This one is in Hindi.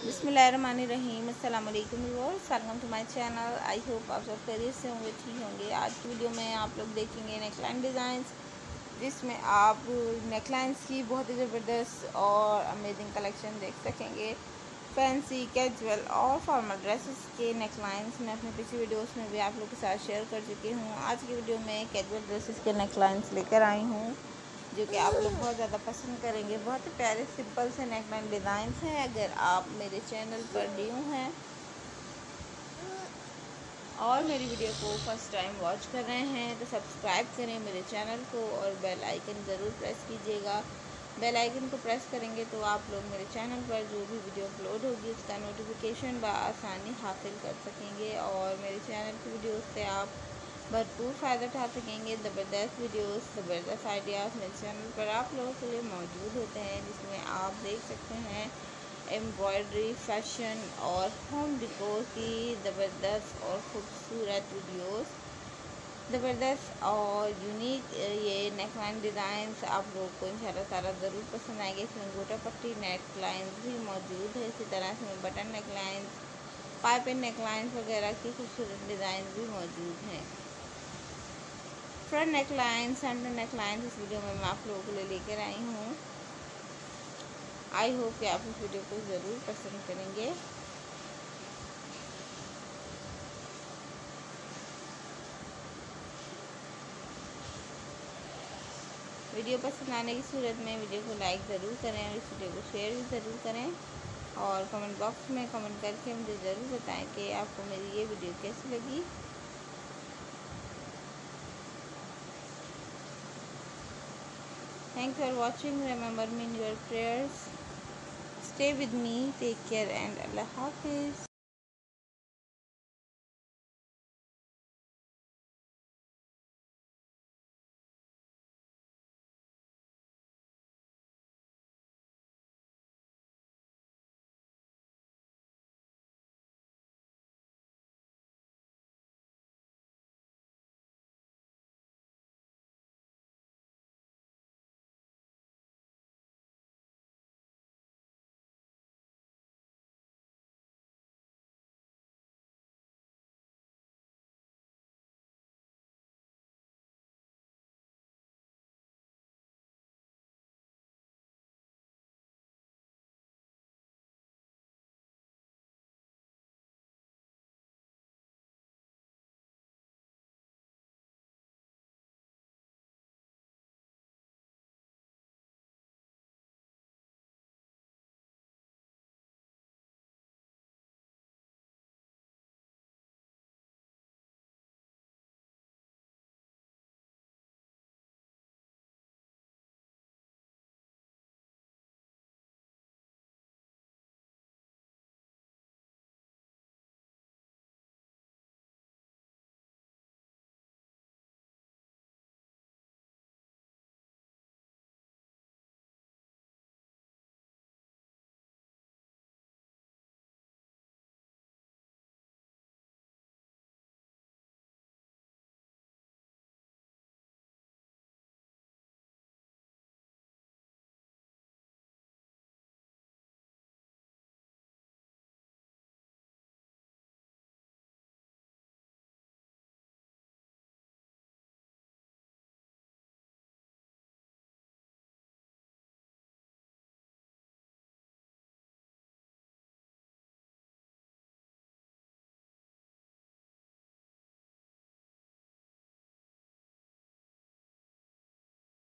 बिस्मिल्लाहिर्रहमानिर्रहीम। अस्सलाम वालेकुम viewers, welcome to my channel. I hope आप सब खैरियत से होंगे, ठीक होंगे। आज की वीडियो में आप लोग देखेंगे नेकलाइन डिज़ाइंस, जिसमें आप नेकलाइंस की बहुत ही ज़बरदस्त और अमेजिंग कलेक्शन देख सकेंगे। फैंसी, कैजुअल और फॉर्मल ड्रेसेस के नेकलाइंस मैं अपने पिछली वीडियोस में भी आप लोग के साथ शेयर कर चुकी हूँ। आज की वीडियो में कैजुअल ड्रेसेस के नेकलाइंस लेकर आई हूँ, जो कि आप लोग बहुत ज़्यादा पसंद करेंगे। बहुत ही प्यारे सिंपल से नेकलाइन डिज़ाइंस हैं। अगर आप मेरे चैनल पर न्यू हैं और मेरी वीडियो को फर्स्ट टाइम वॉच कर रहे हैं तो सब्सक्राइब करें मेरे चैनल को और बेल आइकन ज़रूर प्रेस कीजिएगा। बेल आइकन को प्रेस करेंगे तो आप लोग मेरे चैनल पर जो भी वीडियो अपलोड होगी उसका नोटिफिकेशन बआसानी हासिल कर सकेंगे और मेरे चैनल की वीडियोस से आप भरपूर फ़ायदा उठा सकेंगे। ज़बरदस्त वीडियोस, ज़बरदस्त आइडियाज़ मेरे चैनल पर आप लोगों के लिए मौजूद होते हैं, जिसमें आप देख सकते हैं एम्ब्रॉयडरी, फैशन और होम डेकोर की ज़बरदस्त और ख़ूबसूरत वीडियोस। ज़बरदस्त और यूनिक ये नेकलाइन डिज़ाइंस आप लोगों को इंशाल्लाह ताला ज़रूर पसंद आएंगे। इसमें गोटा पट्टी नेकलाइंस भी मौजूद है। इसी तरह इसमें बटन नेकलाइंस, पाइपिंग नेकलाइंस वगैरह की खूबसूरत डिज़ाइन भी मौजूद हैं। फ्रंट नेकलाइन, सेंटर नेकलाइन इस वीडियो में मैं आप लोगों के लिए लेकर आई हूँ। आई होप कि आप इस वीडियो को ज़रूर पसंद करेंगे। वीडियो पसंद आने की सूरत में वीडियो को लाइक ज़रूर करें और इस वीडियो को शेयर भी ज़रूर करें और कमेंट बॉक्स में कमेंट करके मुझे ज़रूर बताएं कि आपको मेरी ये वीडियो कैसी लगी। Thanks for watching. Remember me in your prayers. Stay with me. Take care and Allah Hafiz.